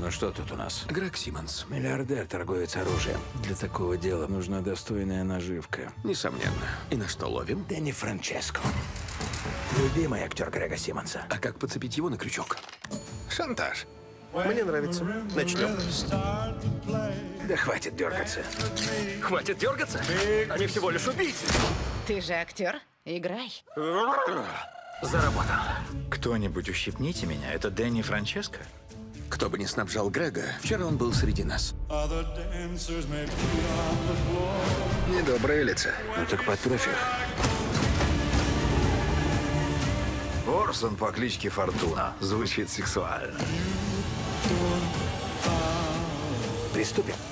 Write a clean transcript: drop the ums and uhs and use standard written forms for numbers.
Ну что тут у нас? Грег Симмонс. Миллиардер, торговец оружием. Для такого дела нужна достойная наживка. Несомненно. И на что ловим? Дэнни Франческо. Любимый актер Грега Симмонса. А как подцепить его на крючок? Шантаж. Мне нравится. Начнем. Да хватит дергаться. Хватит дергаться. Они всего лишь убийцы. Ты же актер. Играй. Заработал. Кто-нибудь ущипните меня. Это Дэнни Франческо? Кто бы ни снабжал Грега, вчера он был среди нас. Недобрые лица. Ну так подправь их. Орсон по кличке Фортуна. Звучит сексуально. Приступим.